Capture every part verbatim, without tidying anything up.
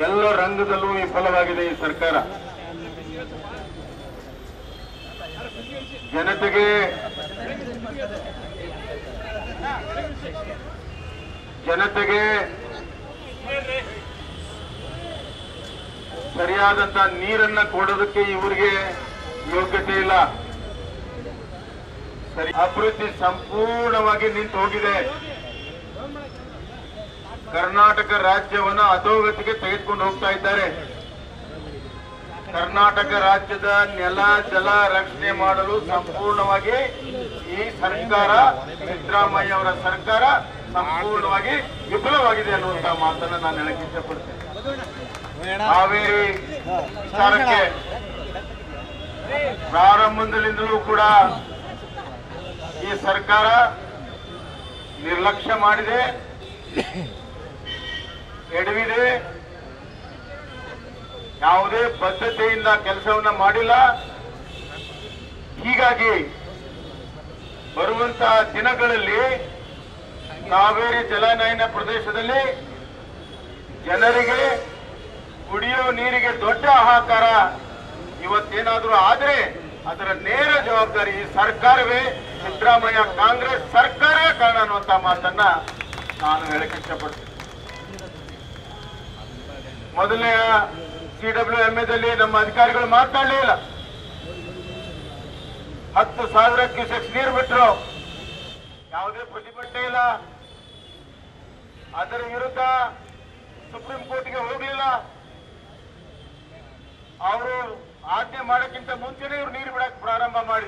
ಎಲ್ಲ ರಂಗದಲ್ಲೂ ವಿಫಲವಾಗಿದೆ ಈ ಸರ್ಕಾರ. ಜನತೆಗೆ ಜನತೆಗೆ ಸರಿಯಾದಂತ ನೀರನ್ನ ಕೊಡೋದಕ್ಕೆ ಇವರಿಗೆ ಯೋಗ್ಯತೆ ಇಲ್ಲ. ಸರಿ, ಅಭಿವೃದ್ಧಿ ಸಂಪೂರ್ಣವಾಗಿ ನಿಂತು ಹೋಗಿದೆ. ಕರ್ನಾಟಕ ರಾಜ್ಯವನ್ನ ಅಧೋಗತಿಗೆ ತೆಗೆದುಕೊಂಡು ಹೋಗ್ತಾ ಇದ್ದಾರೆ. ಕರ್ನಾಟಕ ರಾಜ್ಯದ ನೆಲ ಜಲ ರಕ್ಷಣೆ ಮಾಡಲು ಸಂಪೂರ್ಣವಾಗಿ ಈ ಸರ್ಕಾರ, ಸಿದ್ದರಾಮಯ್ಯ ಅವರ ಸರ್ಕಾರ ಸಂಪೂರ್ಣವಾಗಿ ವಿಫಲವಾಗಿದೆ ಅನ್ನುವಂತ ಮಾತನ್ನ ನಾನು ಹೇಳಕ್ಕೆ ಇಷ್ಟಪಡ್ತೇನೆ. ಕಾವೇರಿ ವಿಚಾರಕ್ಕೆ ಪ್ರಾರಂಭದಿಂದಲೂ ಕೂಡ ಈ ಸರ್ಕಾರ ನಿರ್ಲಕ್ಷ್ಯ ಮಾಡಿದೆ, ಎಡವಿದೆ, ಯಾವುದೇ ಬದ್ಧತೆಯಿಂದ ಕೆಲಸವನ್ನ ಮಾಡಿಲ್ಲ. ಹೀಗಾಗಿ ಬರುವಂತಹ ದಿನಗಳಲ್ಲಿ ಕಾವೇರಿ ಜಲಾನಯನ ಪ್ರದೇಶದಲ್ಲಿ ಜನರಿಗೆ ಕುಡಿಯೋ ನೀರಿಗೆ ದೊಡ್ಡ ಹಾಹಾಕಾರ ಇವತ್ತೇನಾದ್ರೂ ಆದ್ರೆ ಅದರ ನೇರ ಜವಾಬ್ದಾರಿ ಈ ಸರ್ಕಾರವೇ, ಸಿದ್ದರಾಮಯ್ಯ ಕಾಂಗ್ರೆಸ್ ಸರ್ಕಾರವೇ ಕಾರಣ ಅನ್ನುವಂತ ಮಾತನ್ನ ನಾನು ಹೇಳಕ್ಕೆ ಇಷ್ಟಪಡ್ತೀನಿ. ಮೊದಲನೇ ಸಿ ಡಬ್ಲ್ಯೂ ಎಂ ಎದಲ್ಲಿ ನಮ್ಮ ಅಧಿಕಾರಿಗಳು ಮಾತನಾಡಲೇ ಇಲ್ಲ. ಹತ್ತು ಸಾವಿರ ಕ್ಯೂಸೆಕ್ಸ್ ನೀರು ಬಿಟ್ಟರು, ಯಾವುದೇ ಪ್ರತಿಭಟನೆ ಇಲ್ಲ. ಅದರ ವಿರುದ್ಧ ಸುಪ್ರೀಂ ಕೋರ್ಟ್ಗೆ ಹೋಗಲಿಲ್ಲ. ಅವರು ಆಜ್ಞೆ ಮಾಡೋಕ್ಕಿಂತ ಮುಂಚೆನೇ ಇವರು ನೀರು ಬಿಡಕ್ಕೆ ಪ್ರಾರಂಭ ಮಾಡಿ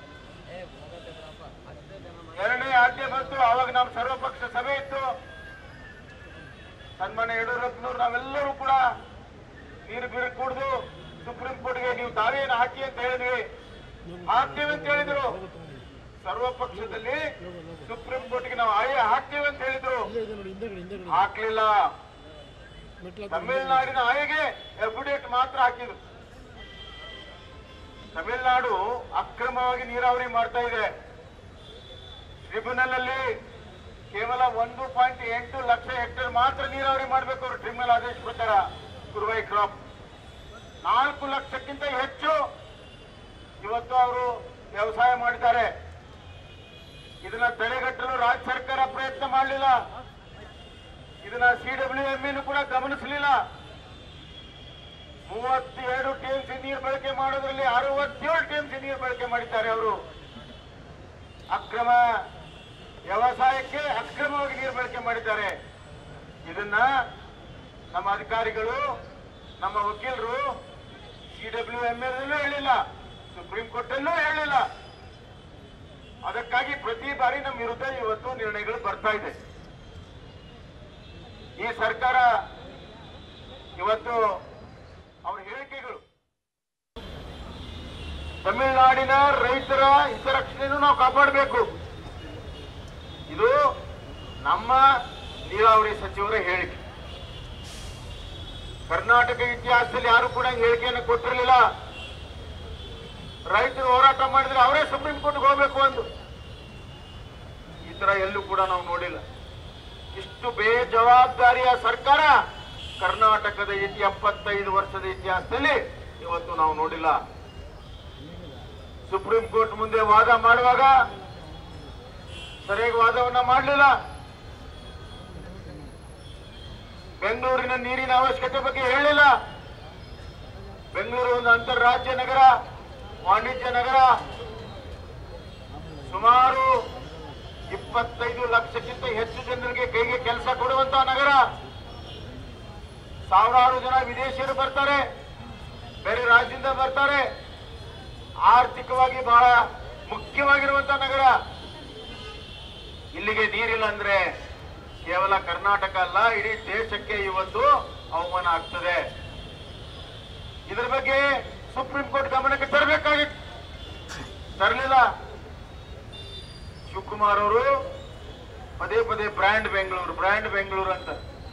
ಎರಡನೇ ಆಜ್ಞೆ ಬಂತು. ಆವಾಗ ನಮ್ಮ ಸರ್ವಪಕ್ಷ ಸಭೆ ಇತ್ತು. ಸನ್ಮಾನ್ಯ ಯಡಿಯೂರಪ್ಪನವರು ನಾವೆಲ್ಲರೂ ಕೂಡ ನೀರು ಬಿರು ಕುಡಿದು ಸುಪ್ರೀಂ ಕೋರ್ಟ್ಗೆ ನೀವು ತಾವೇನು ಹಾಕಿ ಅಂತ ಹೇಳಿದ್ವಿ, ಹಾಕ್ತೀವಿ ಅಂತ ಹೇಳಿದ್ರು. ಸರ್ವಪಕ್ಷದಲ್ಲಿ ಸುಪ್ರೀಂ ಕೋರ್ಟ್ಗೆ ನಾವು ಆಯ ಹಾಕ್ತೀವಿ ಅಂತ ಹೇಳಿದ್ರು, ಹಾಕ್ಲಿಲ್ಲ. ತಮಿಳುನಾಡಿನ ಆಯೆಗೆ ಎಫಿಡೇಟ್ ಮಾತ್ರ ಹಾಕಿದ್ರು. ತಮಿಳುನಾಡು ಅಕ್ರಮವಾಗಿ ನೀರಾವರಿ ಮಾಡ್ತಾ ಇದೆ. ಟ್ರಿಬ್ಯುನಲ್ ಅಲ್ಲಿ ಕೇವಲ ಒಂದು ಪಾಯಿಂಟ್ ಎಂಟು ಲಕ್ಷ ಹೆಕ್ಟೇರ್ ಮಾತ್ರ ನೀರಾವರಿ ಮಾಡಬೇಕು ಅವರು ಟ್ರಿಬ್ಯುನಲ್ ಆದೇಶ ಪ್ರಕಾರ. ಕುರುವೈ ಕ್ರಾಪ್ ನಾಲ್ಕು ಲಕ್ಷಕ್ಕಿಂತ ಹೆಚ್ಚು ಇವತ್ತು ಅವರು ವ್ಯವಸಾಯ ಮಾಡಿದ್ದಾರೆ. ಇದನ್ನ ತಡೆಗಟ್ಟಲು ರಾಜ್ಯ ಸರ್ಕಾರ ಪ್ರಯತ್ನ ಮಾಡಲಿಲ್ಲ. ಇದನ್ನ ಸಿ ಡಬ್ಲ್ಯೂ ಎಂ ಎನ್ ಕೂಡ ಗಮನಿಸಲಿಲ್ಲ. ಮೂವತ್ತೆರಡು ಟಿಎಂಸಿ ನೀರು ಬಳಕೆ ಮಾಡೋದ್ರಲ್ಲಿ ಅರವತ್ತೇಳು ಟಿಎಂಸಿ ನೀರು ಬಳಕೆ ಮಾಡಿದ್ದಾರೆ ಅವರು. ಅಕ್ರಮ ವ್ಯವಸಾಯಕ್ಕೆ ಅಕ್ರಮವಾಗಿ ನೀರು ಬಳಕೆ ಮಾಡಿದ್ದಾರೆ. ಇದನ್ನ ನಮ್ಮ ಅಧಿಕಾರಿಗಳು, ನಮ್ಮ ವಕೀಲರು ಸಿ ಡಬ್ಲ್ಯೂ ಎಂ ಎಲ್ಲೂ ಹೇಳಿಲ್ಲ, ಸುಪ್ರೀಂ ಕೋರ್ಟ್ ಅಲ್ಲೂ ಹೇಳಿಲ್ಲ. ಅದಕ್ಕಾಗಿ ಪ್ರತಿ ಬಾರಿ ನಮ್ಮ ವಿರುದ್ಧ ಇವತ್ತು ನಿರ್ಣಯಗಳು ಬರ್ತಾ ಇದೆ. ಈ ಸರ್ಕಾರ ಇವತ್ತು ಅವರ ಹೇಳಿಕೆಗಳು ತಮಿಳುನಾಡಿನ ರೈತರ ಹಿತರಕ್ಷಣೆಯನ್ನು ನಾವು ಕಾಪಾಡಬೇಕು. ಇದು ನಮ್ಮ ನೀರಾವರಿ ಸಚಿವರ ಹೇಳಿಕೆ. ಕರ್ನಾಟಕ ಇತಿಹಾಸದಲ್ಲಿ ಯಾರು ಕೂಡ ಹೇಳಿಕೆಯನ್ನು ಕೊಟ್ಟಿರಲಿಲ್ಲ. ರೈತರು ಹೋರಾಟ ಮಾಡಿದ್ರೆ ಅವರೇ ಸುಪ್ರೀಂ ಕೋರ್ಟ್ಗೆ ಹೋಗಬೇಕು ಅಂದು. ಈ ತರ ಎಲ್ಲೂ ಕೂಡ ನಾವು ನೋಡಿಲ್ಲ. ಇಷ್ಟು ಬೇಜವಾಬ್ದಾರಿಯ ಸರ್ಕಾರ ಕರ್ನಾಟಕದ ಇತಿ ಎಪ್ಪತ್ತೈದು ವರ್ಷದ ಇತಿಹಾಸದಲ್ಲಿ ಇವತ್ತು ನಾವು ನೋಡಿಲ್ಲ. ಸುಪ್ರೀಂ ಕೋರ್ಟ್ ಮುಂದೆ ವಾದ ಮಾಡುವಾಗ ಸರಿಯಾಗಿ ವಾದವನ್ನ ಮಾಡಲಿಲ್ಲ. ಬೆಂಗಳೂರಿನ ನೀರಿನ ಅವಶ್ಯಕತೆ ಬಗ್ಗೆ ಹೇಳಿಲ್ಲ. ಬೆಂಗಳೂರು ಒಂದು ಅಂತಾರಾಜ್ಯ ನಗರ, ವಾಣಿಜ್ಯ ನಗರ. ಸುಮಾರು ಇಪ್ಪತ್ತೈದು ಲಕ್ಷಕ್ಕಿಂತ ಹೆಚ್ಚು ಜನರಿಗೆ ಕೈಗೆ ಕೆಲಸ ಕೊಡುವಂತಹ ನಗರ. ಸಾವಿರಾರು ಜನ ವಿದೇಶಿಯರು ಬರ್ತಾರೆ, ಬೇರೆ ರಾಜ್ಯದಿಂದ ಬರ್ತಾರೆ. ಆರ್ಥಿಕವಾಗಿ ಬಹಳ ಮುಖ್ಯವಾಗಿರುವಂತಹ ನಗರ. ಇಲ್ಲಿಗೆ ನೀರಿಲ್ಲ ಅಂದ್ರೆ ಕೇವಲ ಕರ್ನಾಟಕ ಅಲ್ಲ, ಇಡೀ ದೇಶಕ್ಕೆ ಇವತ್ತು ಅವಮಾನ ಆಗ್ತದೆ. ಇದರ ಬಗ್ಗೆ ಸುಪ್ರೀಂ ಕೋರ್ಟ್ ಗಮನಕ್ಕೆ ತರಬೇಕಾಗಿತ್ತು, ತರಲಿಲ್ಲ. ಶಿವಕುಮಾರ್ ಅವರು ಪದೇ ಪದೇ ಬ್ರ್ಯಾಂಡ್ ಬೆಂಗಳೂರು ಬ್ರ್ಯಾಂಡ್ ಬೆಂಗಳೂರು ಅಂತ.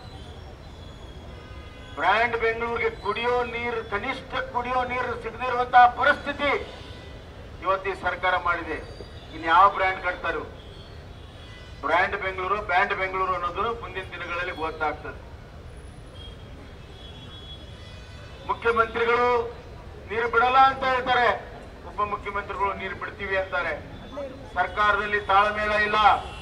ಬ್ರ್ಯಾಂಡ್ ಬೆಂಗಳೂರಿಗೆ ಕುಡಿಯೋ ನೀರು, ಕನಿಷ್ಠ ಕುಡಿಯೋ ನೀರು ಸಿಗದಿರುವಂತಹ ಪರಿಸ್ಥಿತಿ ಇವತ್ತು ಈ ಸರ್ಕಾರ ಮಾಡಿದೆ. ಇನ್ ಯಾವ ಬ್ರ್ಯಾಂಡ್ ಕಟ್ತಾರೋ ಬ್ರ್ಯಾಂಡ್ ಬೆಂಗಳೂರು ಬ್ಯಾಂಡ್ ಬೆಂಗಳೂರು ಅನ್ನೋದು ಮುಂದಿನ ದಿನಗಳಲ್ಲಿ ಗೊತ್ತಾಗ್ತದೆ. ಮುಖ್ಯಮಂತ್ರಿಗಳು ನೀರು ಬಿಡಲ್ಲ ಅಂತ ಹೇಳ್ತಾರೆ, ಉಪಮುಖ್ಯಮಂತ್ರಿಗಳು ನೀರು ಬಿಡ್ತೀವಿ ಅಂತಾರೆ. ಸರ್ಕಾರದಲ್ಲಿ ತಾಳ್ಮೇಳ ಇಲ್ಲ.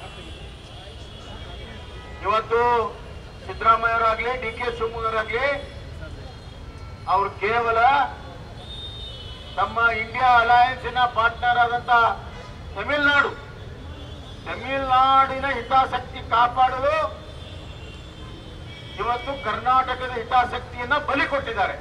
ಇವತ್ತು ಸಿದ್ದರಾಮಯ್ಯವರಾಗ್ಲಿ ಡಿ ಕೆ ಶಿವಕುಮಾರರಾಗ್ಲಿ ಅವರು ಕೇವಲ ತಮ್ಮ ಇಂಡಿಯಾ ಅಲಯನ್ಸಿನ ಪಾರ್ಟ್ನರ್ ಆದಂತ ತಮಿಳುನಾಡು ತಮಿಳುನಾಡಿನ ಹಿತಾಸಕ್ತಿ ಕಾಪಾಡಲು ಇವತ್ತು ಕರ್ನಾಟಕದ ಹಿತಾಸಕ್ತಿಯನ್ನ ಬಲಿ ಕೊಟ್ಟಿದ್ದಾರೆ.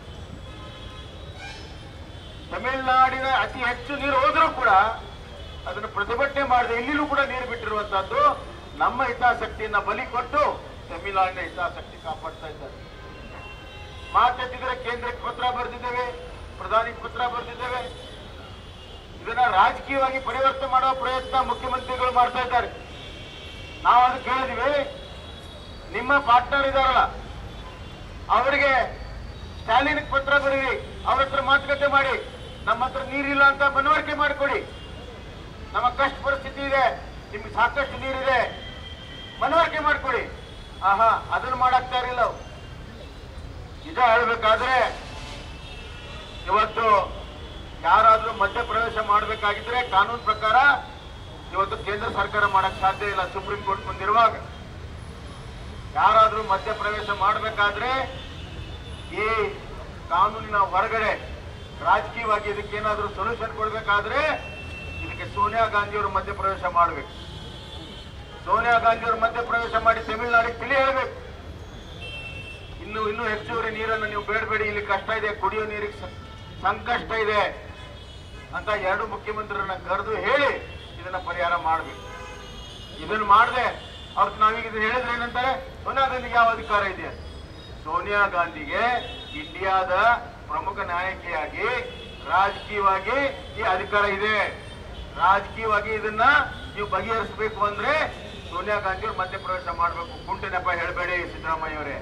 ತಮಿಳುನಾಡಿನ ಅತಿ ಹೆಚ್ಚು ನೀರು ಹೋದರೂ ಕೂಡ ಅದನ್ನು ಪ್ರತಿಭಟನೆ ಮಾಡದೆ ಇಲ್ಲಿನೂ ಕೂಡ ನೀರು ಬಿಟ್ಟಿರುವಂತಹದ್ದು ನಮ್ಮ ಹಿತಾಸಕ್ತಿಯನ್ನ ಬಲಿ ಕೊಟ್ಟು ತಮಿಳುನಾಡಿನ ಹಿತಾಸಕ್ತಿ ಕಾಪಾಡ್ತಾ ಇದ್ದಾರೆ. ಮಾತೆತ್ತಿದ್ರೆ ಕೇಂದ್ರಕ್ಕೆ ಪತ್ರ ಬರೆದಿದ್ದೇವೆ, ಪ್ರಧಾನಿಗೆ ಪತ್ರ ಬರೆದಿದ್ದೇವೆ. ಇದನ್ನ ರಾಜಕೀಯವಾಗಿ ಪರಿವರ್ತನೆ ಮಾಡುವ ಪ್ರಯತ್ನ ಮುಖ್ಯಮಂತ್ರಿಗಳು ಮಾಡ್ತಾ ಇದ್ದಾರೆ. ನಾವು ಅದು ಕೇಳಿದ್ವಿ, ನಿಮ್ಮ ಪಾರ್ಟ್ನರ್ ಇದಾರಲ್ಲ ಅವರಿಗೆ ಸ್ಟಾಲಿನ್ ಪತ್ರ ಬರೀರಿ, ಅವ್ರ ಹತ್ರ ಮಾತುಕತೆ ಮಾಡಿ, ನಮ್ಮ ಹತ್ರ ನೀರಿಲ್ಲ ಅಂತ ಮನವರಿಕೆ ಮಾಡಿಕೊಡಿ, ನಮ್ಮ ಕಷ್ಟ ಪರಿಸ್ಥಿತಿ ಇದೆ, ನಿಮ್ಗೆ ಸಾಕಷ್ಟು ನೀರಿದೆ, ಮನವರಿಕೆ ಮಾಡಿಕೊಡಿ. ಆಹಾ, ಅದನ್ನು ಮಾಡಾಕ್ತಾ ಇರಲಿಲ್ಲ. ನಿಜ ಹೇಳ್ಬೇಕಾದ್ರೆ ಇವತ್ತು ಯಾರಾದ್ರೂ ಮಧ್ಯ ಪ್ರವೇಶ ಮಾಡಬೇಕಾಗಿದ್ರೆ ಕಾನೂನು ಪ್ರಕಾರ ಇವತ್ತು ಕೇಂದ್ರ ಸರ್ಕಾರ ಮಾಡಕ್ ಸಾಧ್ಯ ಇಲ್ಲ. ಸುಪ್ರೀಂ ಕೋರ್ಟ್ ಮುಂದಿರುವಾಗ ಯಾರಾದ್ರೂ ಮಧ್ಯ ಪ್ರವೇಶ ಮಾಡಬೇಕಾದ್ರೆ ಈ ಕಾನೂನಿನ ಹೊರಗಡೆ ರಾಜಕೀಯವಾಗಿ ಇದಕ್ಕೇನಾದ್ರೂ ಸೊಲ್ಯೂಷನ್ ಕೊಡ್ಬೇಕಾದ್ರೆ ಇದಕ್ಕೆ ಸೋನಿಯಾ ಗಾಂಧಿಯವರು ಮಧ್ಯ ಪ್ರವೇಶ ಮಾಡಬೇಕು. ಸೋನಿಯಾ ಗಾಂಧಿಯವರು ಮಧ್ಯ ಪ್ರವೇಶ ಮಾಡಿ ತಮಿಳುನಾಡಿಗೆ ತಿಳಿ ಹೇಳಬೇಕು, ಇನ್ನು ಇನ್ನೂ ಹೆಚ್ಚುವರಿ ನೀರನ್ನು ನೀವು ಬೇಡಬೇಡಿ, ಇಲ್ಲಿ ಕಷ್ಟ ಇದೆ, ಕುಡಿಯೋ ನೀರಿಗೆ ಸಂಕಷ್ಟ ಇದೆ ಅಂತ ಎರಡು ಮುಖ್ಯಮಂತ್ರಿಗಳನ್ನ ಕರೆದು ಹೇಳಿ ಇದನ್ನ ಪರಿಹಾರ ಮಾಡಬೇಕು. ಇದನ್ನು ಮಾಡದೆ ಅವ್ರಿಗೆ ನಾವೀಗ ಇದನ್ನ ಹೇಳಿದ್ರೆ ಏನಂತಾರೆ, ಸೋನಿಯಾ ಗಾಂಧಿಗೆ ಯಾವ ಅಧಿಕಾರ ಇದೆ? ಸೋನಿಯಾ ಗಾಂಧಿಗೆ ಇಂಡಿಯಾದ ಪ್ರಮುಖ ನಾಯಕಿಯಾಗಿ ರಾಜಕೀಯವಾಗಿ ಈ ಅಧಿಕಾರ ಇದೆ. ರಾಜಕೀಯವಾಗಿ ಇದನ್ನ ನೀವು ಬಗೆಹರಿಸಬೇಕು ಅಂದ್ರೆ ಸೋನಿಯಾ ಗಾಂಧಿಯವರು ಮಧ್ಯಪ್ರವೇಶ ಮಾಡಬೇಕು. ಕುಂಟು ನೆಪ ಹೇಳಬೇಡಿ ಸಿದ್ದರಾಮಯ್ಯ ಅವರೇ.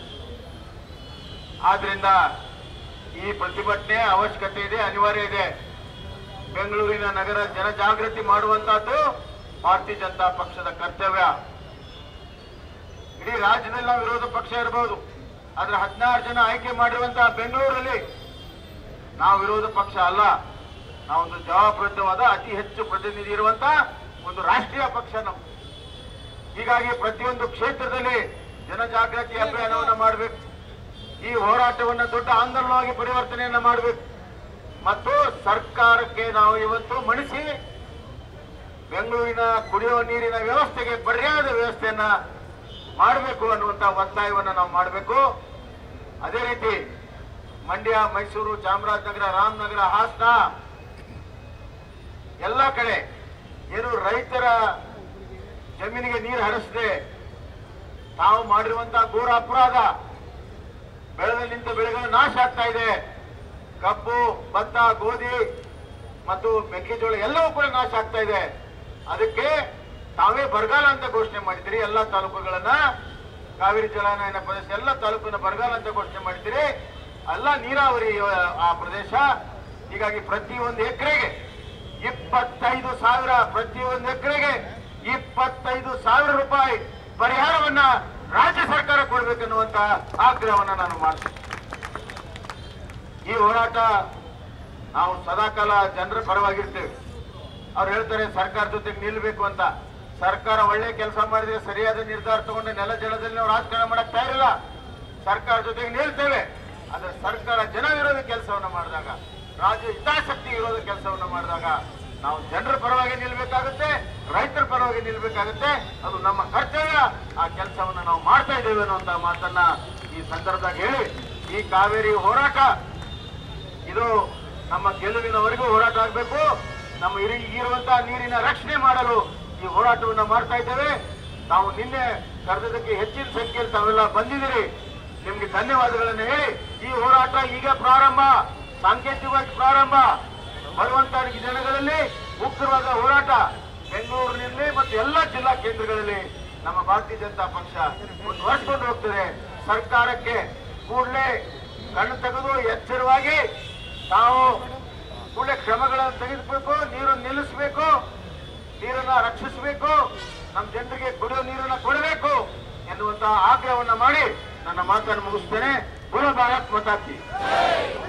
ಆದ್ರಿಂದ ಈ ಪ್ರತಿಭಟನೆ ಅವಶ್ಯಕತೆ ಇದೆ, ಅನಿವಾರ್ಯ ಇದೆ. ಬೆಂಗಳೂರಿನ ನಗರ ಜನಜಾಗೃತಿ ಮಾಡುವಂತಹದ್ದು ಭಾರತೀಯ ಜನತಾ ಪಕ್ಷದ ಕರ್ತವ್ಯ. ಇಡೀ ರಾಜ್ಯದಲ್ಲಿ ನಾವು ವಿರೋಧ ಪಕ್ಷ ಇರಬಹುದು, ಆದ್ರೆ ಹದಿನಾರು ಜನ ಆಯ್ಕೆ ಮಾಡಿರುವಂತಹ ಬೆಂಗಳೂರಲ್ಲಿ ನಾವು ವಿರೋಧ ಪಕ್ಷ ಅಲ್ಲ, ನಾವೊಂದು ಜವಾಬ್ದಾರಿಯುತವಾದ ಅತಿ ಹೆಚ್ಚು ಪ್ರತಿನಿಧಿ ಇರುವಂತಹ ಒಂದು ರಾಷ್ಟ್ರೀಯ ಪಕ್ಷ ನಾವು. ಹೀಗಾಗಿ ಪ್ರತಿಯೊಂದು ಕ್ಷೇತ್ರದಲ್ಲಿ ಜನಜಾಗೃತಿ ಅಭಿಯಾನವನ್ನು ಮಾಡಬೇಕು. ಈ ಹೋರಾಟವನ್ನು ದೊಡ್ಡ ಆಂದೋಲನವಾಗಿ ಪರಿವರ್ತನೆಯನ್ನ ಮಾಡಬೇಕು ಮತ್ತು ಸರ್ಕಾರಕ್ಕೆ ನಾವು ಇವತ್ತು ಮಣಿಸಿ ಬೆಂಗಳೂರಿನ ಕುಡಿಯುವ ನೀರಿನ ವ್ಯವಸ್ಥೆಗೆ ಪರ್ಯಾಯದ ವ್ಯವಸ್ಥೆಯನ್ನ ಮಾಡಬೇಕು ಅನ್ನುವಂತ ಒತ್ತಾಯವನ್ನು ನಾವು ಮಾಡಬೇಕು. ಅದೇ ರೀತಿ ಮಂಡ್ಯ, ಮೈಸೂರು, ಚಾಮರಾಜನಗರ, ರಾಮನಗರ, ಹಾಸನ ಎಲ್ಲ ಕಡೆ ಏನು ರೈತರ ಜಮೀನಿಗೆ ನೀರು ಹರಿಸದೆ ತಾವು ಮಾಡಿರುವಂತಹ ಘೋರ ಅಪರಾಧ, ಬೆಳೆದ ನಿಂತ ಬೆಳೆಗಳು ನಾಶ ಆಗ್ತಾ ಇದೆ. ಕಬ್ಬು, ಭತ್ತ, ಗೋಧಿ ಮತ್ತು ಮೆಕ್ಕೆಜೋಳ ಎಲ್ಲವೂ ಕೂಡ ನಾಶ ಆಗ್ತಾ ಇದೆ. ಅದಕ್ಕೆ ತಾವೇ ಬರಗಾಲ ಅಂತ ಘೋಷಣೆ ಮಾಡಿದ್ದೀರಿ. ಎಲ್ಲ ತಾಲೂಕುಗಳನ್ನ ಕಾವೇರಿ ಜಲಾನಯನ ಪ್ರದೇಶ ಎಲ್ಲ ತಾಲೂಕನ್ನ ಬರಗಾಲ ಅಂತ ಘೋಷಣೆ ಮಾಡಿದ್ದೀರಿ. ಎಲ್ಲ ನೀರಾವರಿ ಆ ಪ್ರದೇಶ. ಹೀಗಾಗಿ ಪ್ರತಿಯೊಂದು ಎಕರೆಗೆ ಇಪ್ಪತ್ತೈದು ಸಾವಿರ ಪ್ರತಿಯೊಂದು ಎಕರೆಗೆ ಇಪ್ಪತ್ತೈದು ಸಾವಿರ ರೂಪಾಯಿ ಪರಿಹಾರವನ್ನ ರಾಜ್ಯ ಸರ್ಕಾರ ಕೊಡಬೇಕನ್ನುವಂತ ಆಗ್ರಹವನ್ನ ನಾನು ಮಾಡ್ತೀನಿ. ಈ ಹೋರಾಟ ನಾವು ಸದಾಕಾಲ ಜನರ ಪರವಾಗಿರ್ತೇವೆ. ಅವ್ರು ಹೇಳ್ತಾರೆ ಸರ್ಕಾರ ಜೊತೆಗೆ ನಿಲ್ಬೇಕು ಅಂತ. ಸರ್ಕಾರ ಒಳ್ಳೆ ಕೆಲಸ ಮಾಡಿದ್ರೆ ಸರಿಯಾದ ನಿರ್ಧಾರ ತಗೊಂಡು ನೆಲ ಜಲದಲ್ಲಿ ನಾವು ರಾಜಕಾರಣ ಮಾಡಕ್ ತಯಾರಿಲ್ಲ. ಸರ್ಕಾರ ಜೊತೆಗೆ ನಿಲ್ತೇವೆ. ಆದ್ರೆ ಸರ್ಕಾರ ಜನ ವಿರೋಧ ಕೆಲಸವನ್ನ ಮಾಡಿದಾಗ, ರಾಜ್ಯ ಹಿತಾಸಕ್ತಿ ವಿರೋಧ ಕೆಲಸವನ್ನ ಮಾಡಿದಾಗ ನಾವು ಜನರ ಪರವಾಗಿ ನಿಲ್ಬೇಕಾಗುತ್ತೆ, ರೈತರ ಪರವಾಗಿ ನಿಲ್ಬೇಕಾಗುತ್ತೆ. ಅದು ನಮ್ಮ ಕರ್ತವ್ಯ. ಆ ಕೆಲಸವನ್ನ ನಾವು ಮಾಡ್ತಾ ಇದ್ದೇವೆ ಅನ್ನುವಂತ ಮಾತನ್ನ ಈ ಸಂದರ್ಭದಾಗ ಹೇಳಿ, ಈ ಕಾವೇರಿ ಹೋರಾಟ ಇದು ನಮ್ಮ ಗೆಲುವಿನವರೆಗೂ ಹೋರಾಟ ಆಗಬೇಕು. ನಮ್ಮ ಇರುವಂತಹ ನೀರಿನ ರಕ್ಷಣೆ ಮಾಡಲು ಈ ಹೋರಾಟವನ್ನ ಮಾಡ್ತಾ ಇದ್ದೇವೆ. ತಾವು ನಿನ್ನೆ ಕರೆದಕ್ಕೆ ಹೆಚ್ಚಿನ ಸಂಖ್ಯೆಯಲ್ಲಿ ತಾವೆಲ್ಲ ಬಂದಿದ್ದೀರಿ. ನಿಮ್ಗೆ ಧನ್ಯವಾದಗಳನ್ನು ಹೇಳಿ, ಈ ಹೋರಾಟ ಈಗ ಪ್ರಾರಂಭ, ಸಾಂಕೇತಿಕವಾಗಿ ಪ್ರಾರಂಭ. ಬರುವಂತ ದಿನಗಳಲ್ಲಿ ಉಗ್ರವಾದ ಹೋರಾಟ ಬೆಂಗಳೂರಿನಲ್ಲಿ ಮತ್ತು ಎಲ್ಲ ಜಿಲ್ಲಾ ಕೇಂದ್ರಗಳಲ್ಲಿ ನಮ್ಮ ಭಾರತೀಯ ಜನತಾ ಪಕ್ಷ ಮುಂದುವರಿಸಿಕೊಂಡು ಹೋಗ್ತದೆ. ಸರ್ಕಾರಕ್ಕೆ ಕೂಡಲೇ ಕಣ್ಣು ತೆಗೆದು ಎಚ್ಚರವಾಗಿ ತಾವು ಕೂಡಲೇ ಕ್ರಮಗಳನ್ನು ತೆಗೆದುಬೇಕು, ನೀರು ನಿಲ್ಲಿಸಬೇಕು, ನೀರನ್ನ ರಕ್ಷಿಸಬೇಕು, ನಮ್ಮ ಜನರಿಗೆ ಕುಡಿಯುವ ನೀರನ್ನ ಕೊಡಬೇಕು ಎನ್ನುವಂತಹ ಆಗ್ರಹವನ್ನ ಮಾಡಿ ನನ್ನ ಮಾತನ್ನು ಮುಗಿಸ್ತೇನೆ. बोलो भारत माता की।